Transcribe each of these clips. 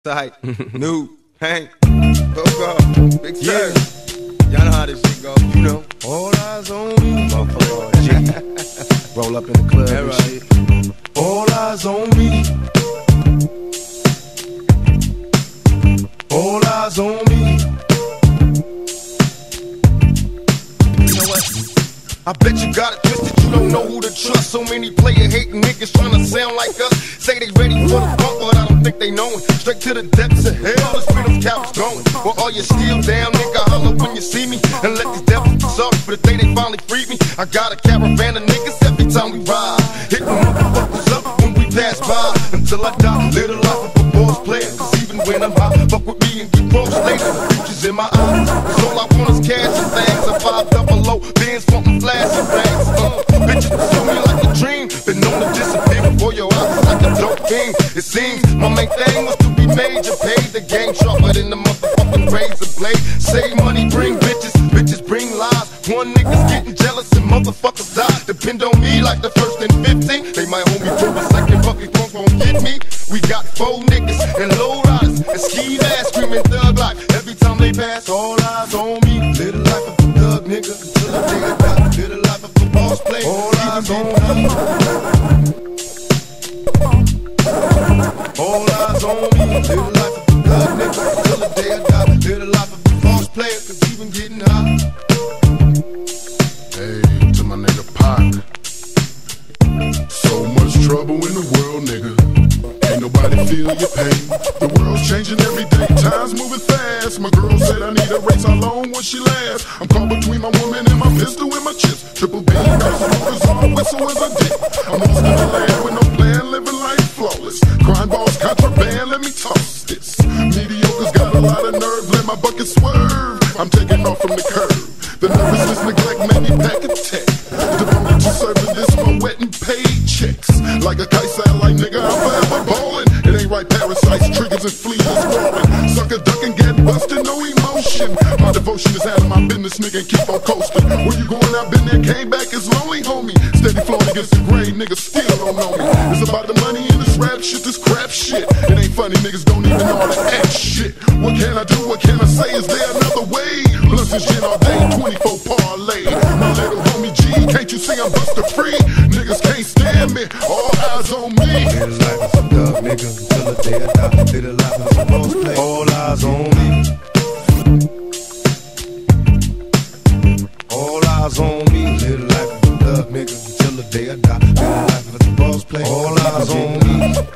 Tight, new, Hank, Coco, Big Sir. Y'all know how this shit go, you know. All eyes on me, motherfucker. G. Roll up in the club and shit. All eyes on me. All eyes on me. You know what? I bet you got it twisted, you don't know who to trust. So many player hating niggas trying to sound like us. Say they ready for the bump, but I don't think they know it. Straight to the depths of hell, the spirit of cowards going. Well, all you still down, nigga, holler when you see me. And let these devils be sorry for the day they finally freed me. I got a caravan of niggas every time we ride. Hit the motherfuckers up when we pass by. Until I die, live the life of a boss player. Cause even when I'm high, fuck with me and get close later. The future's in my eyes. Cause all I want is cash and things. A 500, Benz wantin' flashy things. Bitches pursue me like a dream. Been known to disappear before your eyes like a dope king. It seems my main thing was to be major. Paid the game sharper than the motherfucking razor blade. Save money, bring bitches, bitches bring lies. One nigga's getting jealous and motherfuckers die. Depend on me like the first and 15. They might hold me for a second, but they won't get me. We got 4 niggas and low riders and ski masks screaming thug life. Every time they pass, all eyes on me. Live the life of a thug nigga until the day I die. Live the life of a boss player. All eyes on me. All eyes on me. Live the life of a thug nigga until the day I die. Live the life of a boss player, cause even getting high. Hey, to my nigga Pac. So much trouble in the world, nigga. Ain't nobody feel your pain. The world's changing every day, time's moving fast. My girl said I need a race, how long will she last? I'm caught between my woman and my pistol and my chips. Triple B, got smokers on, whistle as I dip. I'm lost in the land with no plan, living life flawless. Crime balls, contraband, let me toss this. Mediocre's got a lot of nerve, let my bucket swerve. I'm taking off from the curb. The nervousness, neglect, made me pack a tech. Devoted to serving this, my wet and paid checks. Like a kite satellite, nigga, I'm forever ballin'. It ain't right, parasites, triggers and fleas crawling. Sucker ducking, get busted, no emotion. My devotion is out of my business, nigga, and keep on coasting. Where you going, I've been there, came back, it's lonely, homie. Steady flowing against the grain, niggas still don't know me. It's about the money in this rap shit, this crap shit. It ain't funny, niggas don't even know how to act shit. What can I do, what can I say, is there another way? Blunts and gin all day, 24 parlay. My little homie G, can't you see I'm buster free? Niggas can't stand me, all eyes on me. Live the life of a thug nigga until the day I die. Live the life of a boss player. All eyes on me. All eyes on me. Live the life of a thug nigga until the day I die. Live the life of a boss player. All eyes on me.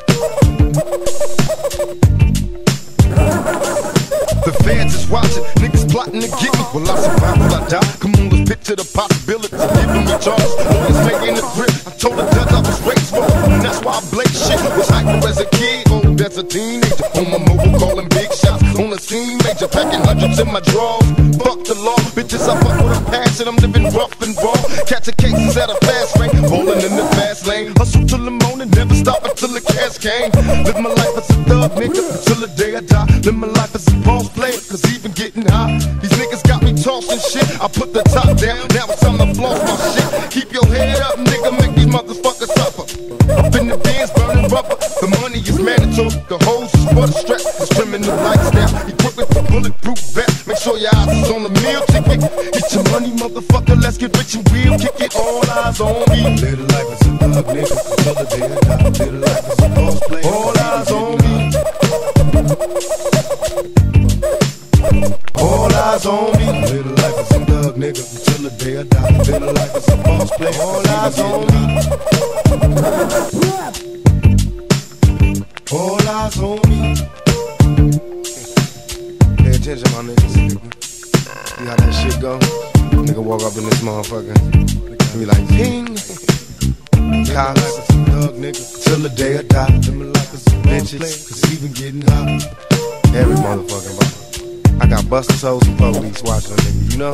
The fans is watching, niggas plotting to get me. Will I survive, will I die? Come on, let's picture the possibility. Giving me charges, always making the grip. I told the judge I was raised for, and that's why I blaze shit. Was hyper as a kid, old as a teenager. On my mobile, calling big shots. On the scene, major, packing hundreds in my drawers. Fuck the law, bitches, I fuck with a passion. I'm living rough and raw. Catching cases at a fast rate, rolling in the fast lane. Hustle till the morning, never stop until the cash came. Live my life as a thug, nigga, until the day I die. Live my life as a boss player, cause even getting high. These niggas got me tossing shit. I put the top down, now it's time to floss my shit. Keep your head up, nigga, make these motherfuckers suffer. Up in the bins, burning rubber. The money is mandatory, the hoes is for the stress. It's criminal lifestyle, equipped with a bulletproof vest. Make sure your eyes is on the meal ticket. Get your money, motherfucker, let's get rich and real. Kick it, all eyes on me. Live the life as a thug nigga until the day I die. Live the life as a boss player. All eyes on me. All eyes on me. Live the life as a thug nigga until the day I die. Live the life as a boss player. All eyes on me. All eyes on me. Pay attention, my niggas. See how that shit go? Nigga walk up in this motherfucker and be like, ping. Cops, thug nigga till the day I die. Live my life as a bitches, cause even getting hot. Every motherfucking body. I got busters, hoes, and police watching a nigga, you know?